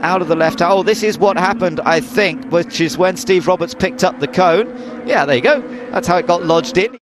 out of the left. Oh, this is what happened, I think, which is when Steve Roberts picked up the cone. Yeah, there you go. That's how it got lodged in.